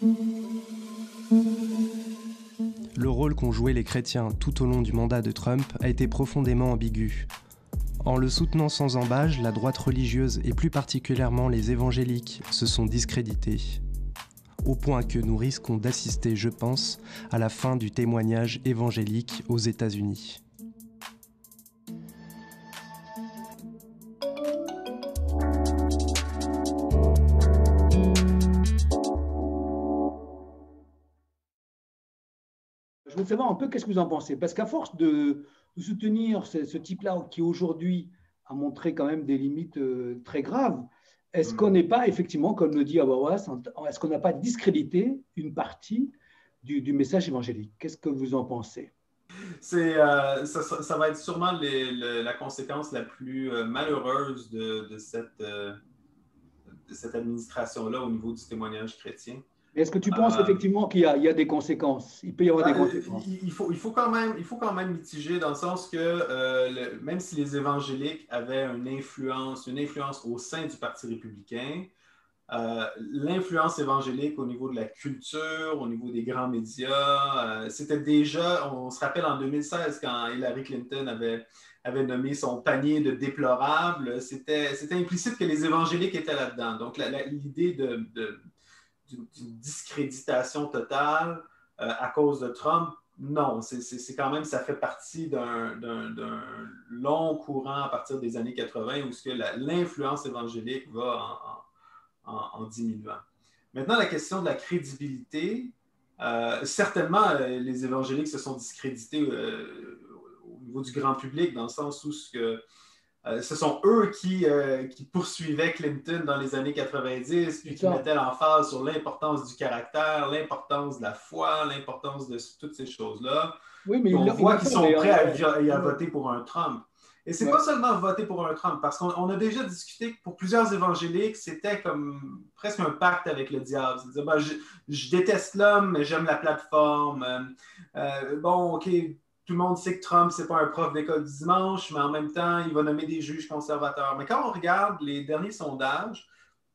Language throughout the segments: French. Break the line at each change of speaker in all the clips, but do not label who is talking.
Le rôle qu'ont joué les chrétiens tout au long du mandat de Trump a été profondément ambigu. En le soutenant sans ambages, la droite religieuse et plus particulièrement les évangéliques se sont discrédités. Au point que nous risquons d'assister, je pense, à la fin du témoignage évangélique aux États-Unis.
Je veux savoir un peu qu'est-ce que vous en pensez. Parce qu'à force de soutenir ce type-là qui aujourd'hui a montré quand même des limites très graves, est-ce qu'on n'est pas effectivement, comme le dit Hawass, est-ce qu'on n'a pas discrédité une partie du message évangélique? Qu'est-ce que vous en pensez?
Ça va être sûrement la conséquence la plus malheureuse de cette administration-là au niveau du témoignage chrétien.
Est-ce que tu penses effectivement qu'il y a des conséquences? Il peut y avoir des conséquences.
Il faut quand même mitiger dans le sens que même si les évangéliques avaient une influence au sein du Parti républicain, l'influence évangélique au niveau de la culture, au niveau des grands médias, c'était déjà, on se rappelle en 2016 quand Hillary Clinton avait nommé son panier de déplorables, c'était implicite que les évangéliques étaient là-dedans. Donc l'idée d'une discréditation totale à cause de Trump, non, c'est quand même, ça fait partie d'un long courant à partir des années 80 où l'influence évangélique va en diminuant. Maintenant, la question de la crédibilité, certainement, les évangéliques se sont discrédités au niveau du grand public dans le sens où ce sont eux qui poursuivaient Clinton dans les années 90, puis qui mettaient l'emphase sur l'importance du caractère, l'importance de la foi, l'importance de toutes ces choses-là.
Oui, mais
on voit qu'ils sont prêts à voter pour un Trump. Et c'est pas seulement voter pour un Trump, parce qu'on a déjà discuté que pour plusieurs évangéliques, c'était comme presque un pacte avec le diable. C'est-à-dire, ben, je déteste l'homme, mais j'aime la plateforme. Bon, OK, tout le monde sait que Trump, c'est pas un prof d'école du dimanche, mais en même temps, il va nommer des juges conservateurs. Mais quand on regarde les derniers sondages,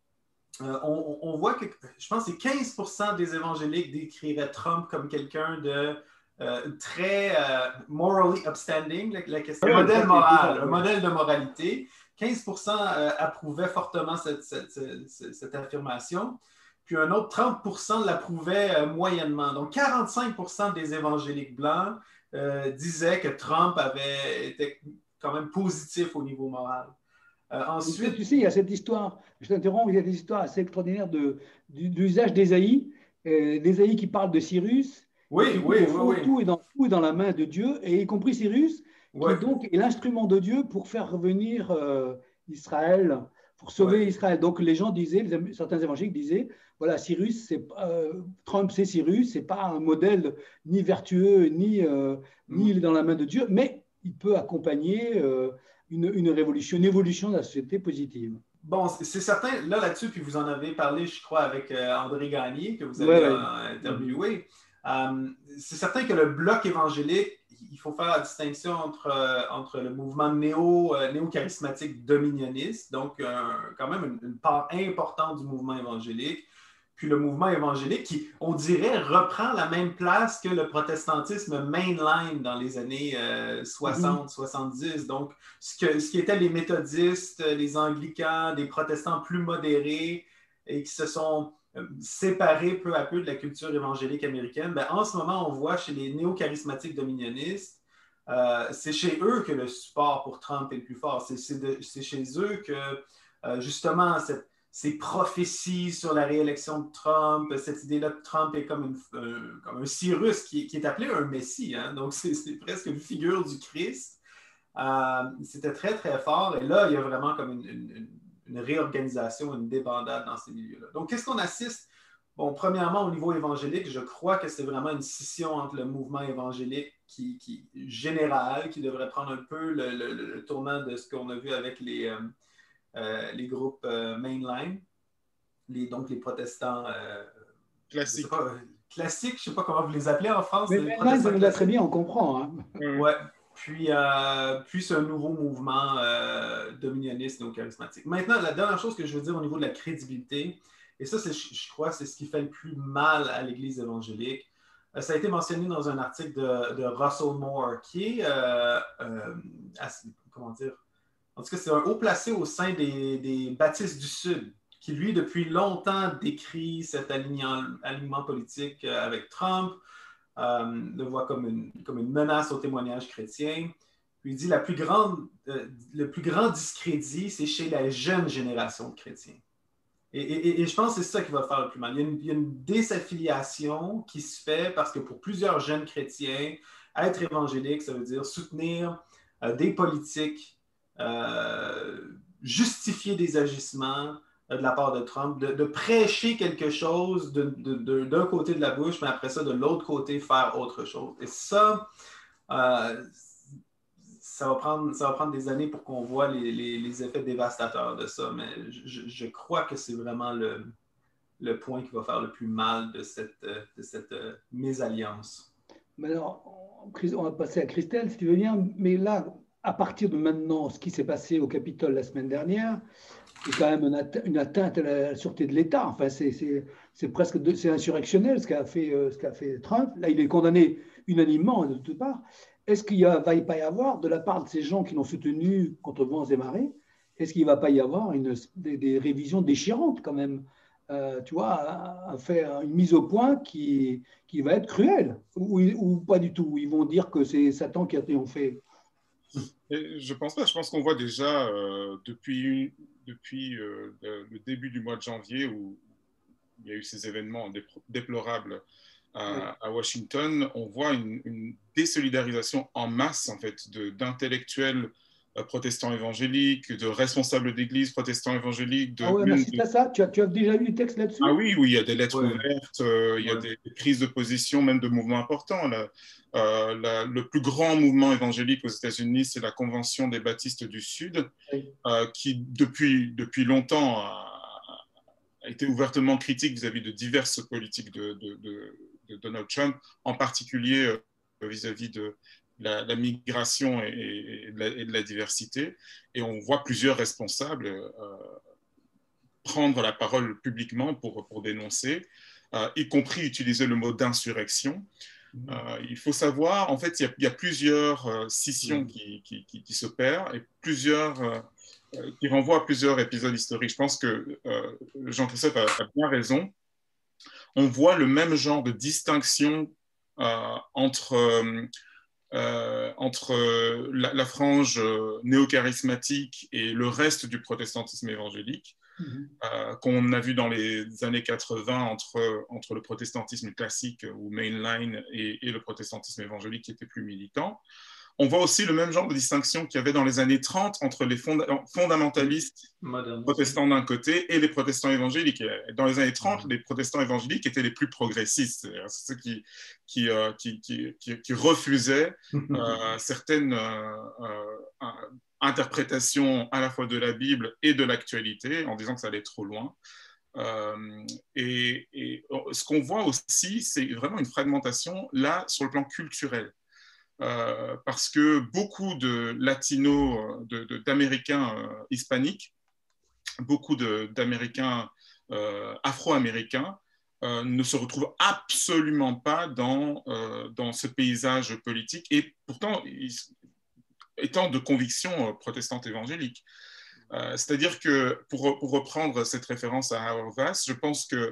on voit que, je pense que c'est 15% des évangéliques décriraient Trump comme quelqu'un de très morally upstanding, la question, un modèle de moralité. 15% approuvaient fortement cette affirmation, puis un autre 30% l'approuvaient moyennement. Donc 45% des évangéliques blancs disaient que Trump était quand même positif au niveau moral.
Ensuite, tu sais, il y a cette histoire, je t'interromps, il y a des histoires assez extraordinaires de l'usage d'Ésaïe, d'Ésaïe qui parle de Cyrus.
Oui.
Tout est dans la main de Dieu, et y compris Cyrus, qui donc est l'instrument de Dieu pour faire revenir Israël, pour sauver Israël. Donc les gens disaient, certains évangéliques disaient, voilà, Cyrus, Trump c'est Cyrus, c'est pas un modèle ni vertueux, ni il est dans la main de Dieu, mais il peut accompagner une révolution, une évolution de la société positive.
Bon, c'est certain, là-dessus, puis vous en avez parlé, je crois, avec André Gagné, que vous avez interviewé. C'est certain que le bloc évangélique, il faut faire la distinction entre le mouvement néo-charismatique dominioniste, donc quand même une part importante du mouvement évangélique, puis le mouvement évangélique qui, on dirait, reprend la même place que le protestantisme mainline dans les années 60-70. Donc, ce qui étaient les méthodistes, les anglicans, des protestants plus modérés et qui se sont séparés peu à peu de la culture évangélique américaine, ben, en ce moment, on voit chez les néo-charismatiques dominionnistes, c'est chez eux que le support pour Trump est le plus fort. C'est chez eux que, justement, ces prophéties sur la réélection de Trump, cette idée-là que Trump est comme un Cyrus qui est appelé un Messie, hein? Donc c'est presque une figure du Christ. C'était très, très fort. Et là, il y a vraiment comme une réorganisation, une débandade dans ces milieux-là. Donc, qu'est-ce qu'on assiste? Bon, premièrement, au niveau évangélique, je crois que c'est vraiment une scission entre le mouvement évangélique général, qui devrait prendre un peu le tournant de ce qu'on a vu avec les groupes mainline, donc les protestants classiques. Classiques, je ne sais pas comment vous les appelez en France.
Mais mainline, ça nous l'a très bien, on comprend. Hein?
Ouais. Puis c'est un nouveau mouvement dominioniste néo-charismatique. Maintenant, la dernière chose que je veux dire au niveau de la crédibilité, Et ça, je crois, c'est ce qui fait le plus mal à l'Église évangélique. Ça a été mentionné dans un article de Russell Moore, qui est, comment dire, en tout cas, c'est un haut placé au sein des baptistes du Sud, qui, lui, depuis longtemps, décrit cet alignement politique avec Trump, le voit comme une menace au témoignage chrétien. Puis il dit le plus grand discrédit, c'est chez la jeune génération de chrétiens. Et je pense que c'est ça qui va faire le plus mal. Il y a une désaffiliation qui se fait parce que pour plusieurs jeunes chrétiens, être évangélique, ça veut dire soutenir des politiques, justifier des agissements de la part de Trump, de prêcher quelque chose d'un côté de la bouche, mais après ça, de l'autre côté, faire autre chose. Et ça, ça va prendre des années pour qu'on voit les effets dévastateurs de ça, mais je crois que c'est vraiment le point qui va faire le plus mal de cette mésalliance.
Mais alors, on va passer à Christelle, si tu veux bien, mais là, à partir de maintenant, ce qui s'est passé au Capitole la semaine dernière, c'est quand même une atteinte à la sûreté de l'État. Enfin, c'est presque c'est insurrectionnel ce qu'a fait Trump. Là, il est condamné unanimement de toutes parts. Est-ce qu'il va pas y avoir, de la part de ces gens qui l'ont soutenu contre vents et marées, est-ce qu'il ne va pas y avoir des révisions déchirantes quand même, tu vois, une mise au point qui va être cruelle, ou pas du tout? Ils vont dire que c'est Satan qui a triomphé.
Je pense pas. Je pense qu'on voit déjà depuis le début du mois de janvier où il y a eu ces événements déplorables à Washington, on voit une désolidarisation en masse en fait d'intellectuels protestants évangéliques, de responsables d'églises protestants évangéliques.
Ah ouais, merci de ça. Tu as déjà lu des textes là-dessus?
Ah oui, il y a des lettres ouvertes, il y a des prises de position, même de mouvements importants. Le plus grand mouvement évangélique aux États-Unis, c'est la Convention des baptistes du Sud, qui depuis longtemps a été ouvertement critique vis-à-vis de diverses politiques de Donald Trump, en particulier vis-à-vis de la migration et de la diversité. Et on voit plusieurs responsables prendre la parole publiquement pour dénoncer, y compris utiliser le mot d'insurrection. Il faut savoir, en fait, il y a plusieurs scissions qui s'opèrent et qui renvoient à plusieurs épisodes historiques. Je pense que Jean-Christophe a bien raison. On voit le même genre de distinction entre la frange néo-charismatique et le reste du protestantisme évangélique, qu'on a vu dans les années 80 entre le protestantisme classique ou mainline et le protestantisme évangélique qui était plus militant. On voit aussi le même genre de distinction qu'il y avait dans les années 30 entre les fondamentalistes protestants d'un côté et les protestants évangéliques. Et dans les années 30, les protestants évangéliques étaient les plus progressistes, c'est ceux qui refusaient certaines interprétations à la fois de la Bible et de l'actualité, en disant que ça allait trop loin. Et ce qu'on voit aussi, c'est vraiment une fragmentation là sur le plan culturel. Parce que beaucoup de latinos, d'Américains hispaniques, beaucoup d'Américains afro-américains ne se retrouvent absolument pas dans ce paysage politique, et pourtant étant de conviction protestante évangélique. C'est-à-dire que, pour reprendre cette référence à Howard Vass, je pense que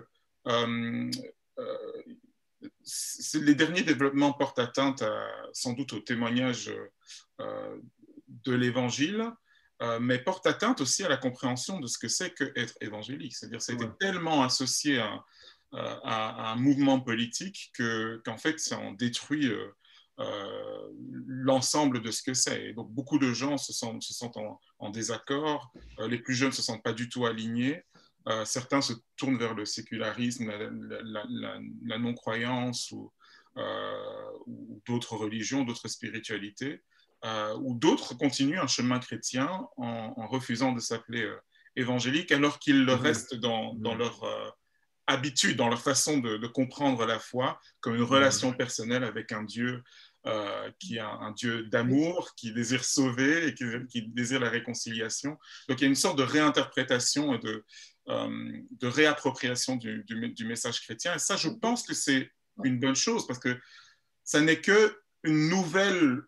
les derniers développements portent atteinte sans doute au témoignage de l'Évangile, mais portent atteinte aussi à la compréhension de ce que c'est qu'être évangélique. C'est-à-dire que ça a été tellement associé à un mouvement politique qu'en fait, ça en détruit l'ensemble de ce que c'est. Et donc, beaucoup de gens se sentent en désaccord. Les plus jeunes ne se sentent pas du tout alignés. Certains se tournent vers le sécularisme, la non-croyance ou d'autres religions, d'autres spiritualités, ou d'autres continuent un chemin chrétien en refusant de s'appeler évangélique, alors qu'ils restent dans leur habitude, dans leur façon de comprendre la foi comme une relation personnelle avec un Dieu qui est un Dieu d'amour, qui désire sauver et qui désire la réconciliation. Donc il y a une sorte de réinterprétation et de réappropriation du message chrétien. Et ça, je pense que c'est une bonne chose parce que ça n'est qu'une nouvelle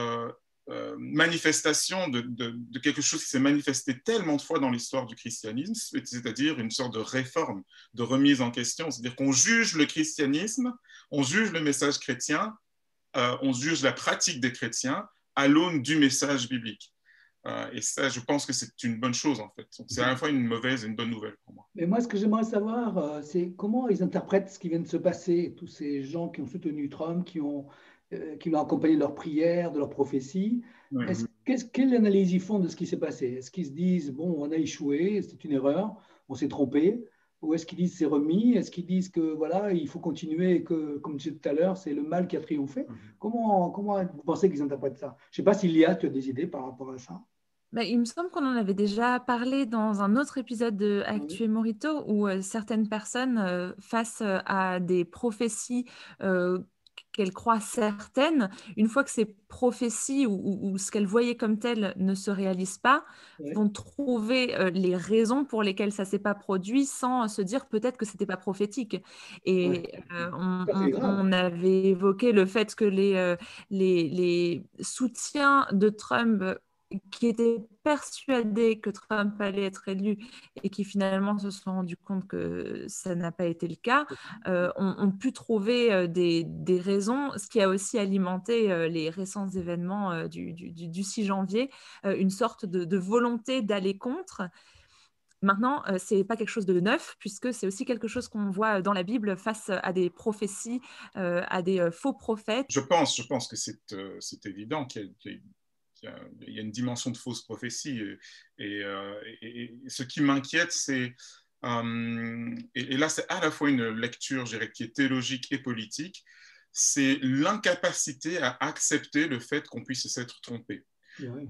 manifestation de quelque chose qui s'est manifesté tellement de fois dans l'histoire du christianisme, c'est-à-dire une sorte de réforme, de remise en question. C'est-à-dire qu'on juge le christianisme, on juge le message chrétien, on juge la pratique des chrétiens à l'aune du message biblique. Et ça, je pense que c'est une bonne chose, en fait. C'est à la fois une mauvaise et une bonne nouvelle pour moi.
Mais moi, ce que j'aimerais savoir, c'est comment ils interprètent ce qui vient de se passer, tous ces gens qui ont soutenu Trump, qui l'ont accompagné de leurs prières, de leurs prophéties. Oui. Quelle analyse ils font de ce qui s'est passé? Est-ce qu'ils se disent, bon, on a échoué, c'est une erreur, on s'est trompé? Ou est-ce qu'ils disent c'est remis? Est-ce qu'ils disent que voilà, il faut continuer et que, comme tu disais tout à l'heure, c'est le mal qui a triomphé? Comment vous pensez qu'ils interprètent ça? Je ne sais pas s'il y a, tu as des idées par rapport à ça?
Il me semble qu'on en avait déjà parlé dans un autre épisode de Actu et Morito où certaines personnes, face à des prophéties qu'elles croient certaines, une fois que ces prophéties ou ce qu'elles voyaient comme telles ne se réalisent pas, vont trouver les raisons pour lesquelles ça ne s'est pas produit sans se dire peut-être que ce n'était pas prophétique. Et on avait évoqué le fait que les soutiens de Trump qui étaient persuadés que Trump allait être élu et qui finalement se sont rendus compte que ça n'a pas été le cas, ont pu trouver des raisons, ce qui a aussi alimenté les récents événements du 6 janvier, une sorte de volonté d'aller contre. Maintenant, ce n'est pas quelque chose de neuf, puisque c'est aussi quelque chose qu'on voit dans la Bible face à des prophéties, à des faux prophètes.
Je pense que c'est évident qu'il y a une dimension de fausse prophétie. Et ce qui m'inquiète, c'est... et là, c'est à la fois une lecture, je dirais, qui est théologique et politique, c'est l'incapacité à accepter le fait qu'on puisse s'être trompé. Oui.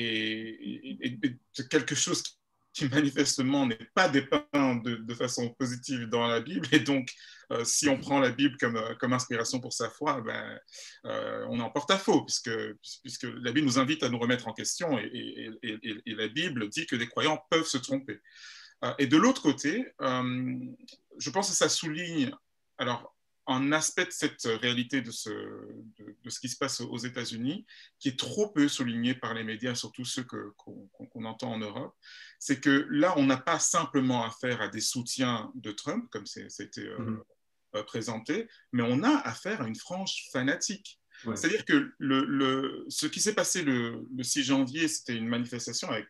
Et c'est quelque chose qui manifestement n'est pas dépeint de façon positive dans la Bible. Et donc, si on prend la Bible comme inspiration pour sa foi, on est en porte-à-faux, puisque la Bible nous invite à nous remettre en question et la Bible dit que les croyants peuvent se tromper. Et de l'autre côté, je pense que ça souligne un aspect de cette réalité de ce qui se passe aux États-Unis, qui est trop peu souligné par les médias, surtout ceux qu'on entend en Europe, c'est que là, on n'a pas simplement affaire à des soutiens de Trump, comme c'était présenté, mais on a affaire à une frange fanatique. Ouais. C'est-à-dire que ce qui s'est passé le 6 janvier, c'était une manifestation avec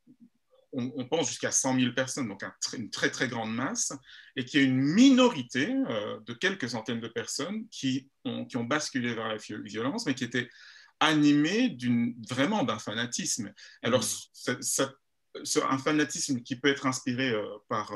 on pense jusqu'à 100 000 personnes, donc une très très grande masse, et qu'il y a une minorité de quelques centaines de personnes qui ont basculé vers la violence, mais qui étaient animées vraiment d'un fanatisme. Alors, un fanatisme qui peut être inspiré par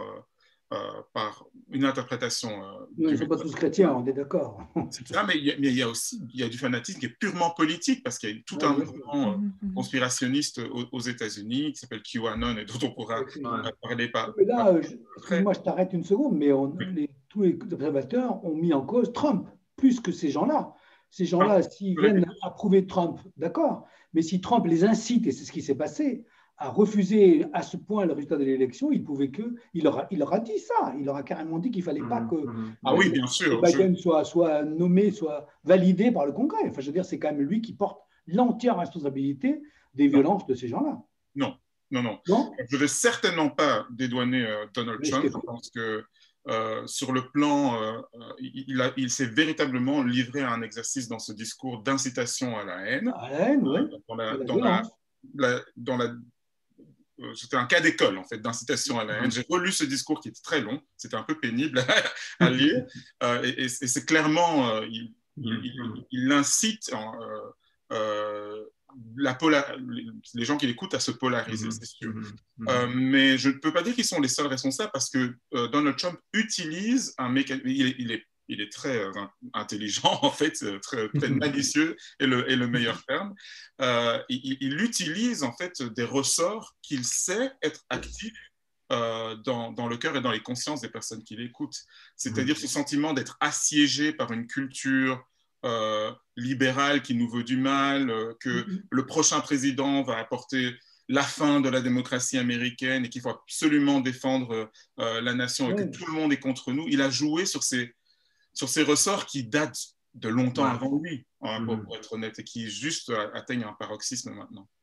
une interprétation.
Ils ne sont pas tous chrétiens, on est d'accord.
Mais il y a du fanatisme qui est purement politique, parce qu'il y a tout un mouvement conspirationniste aux États-Unis qui s'appelle QAnon et dont on pourra parler par.
Là, excuse-moi, je t'arrête une seconde, mais tous les observateurs ont mis en cause Trump, plus que ces gens-là. Ces gens-là, s'ils viennent approuver Trump, d'accord, mais si Trump les incite, et c'est ce qui s'est passé, à refuser à ce point le résultat de l'élection, il leur a dit ça. Il leur a carrément dit qu'il ne fallait pas que
oui, bien sûr,
Biden soit nommé, soit validé par le Congrès. Enfin, je veux dire, c'est quand même lui qui porte l'entière responsabilité des violences de ces gens-là.
Non. Je ne vais certainement pas dédouaner Donald Trump. Je pense que sur le plan, il s'est véritablement livré à un exercice dans ce discours d'incitation à la haine.
À la haine, oui.
C'était un cas d'école, en fait, d'incitation à la haine. J'ai relu ce discours qui était très long, c'était un peu pénible à lire, et c'est clairement, il incite les gens qui l'écoutent à se polariser, c'est sûr. Mais je ne peux pas dire qu'ils sont les seuls responsables, parce que Donald Trump utilise un mécanisme, il est très intelligent, en fait, très malicieux est le meilleur terme. Il utilise, en fait, des ressorts qu'il sait être actifs dans le cœur et dans les consciences des personnes qui l'écoutent. C'est-à-dire ce sentiment d'être assiégé par une culture libéral qui nous veut du mal, que le prochain président va apporter la fin de la démocratie américaine et qu'il faut absolument défendre la nation et que tout le monde est contre nous. Il a joué sur ces ressorts qui datent de longtemps avant lui, hein, pour être honnête, et qui juste atteignent un paroxysme maintenant.